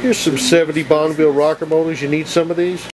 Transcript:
Here's some 70 Bonnevill rocker motors. You need some of these?